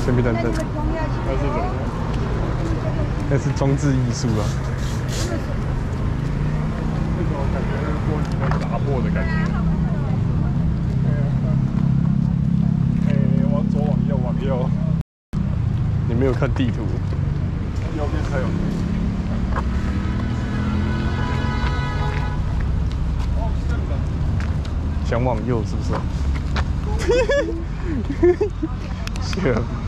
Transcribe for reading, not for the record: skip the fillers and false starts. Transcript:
随便等等。 那是什么？ 那是装置艺术啊。 那种感觉那个玻璃被打破的感觉。往左往右往右。 你没有看地图？ 右边才有。哦，是这个。 想往右是不是？是啊。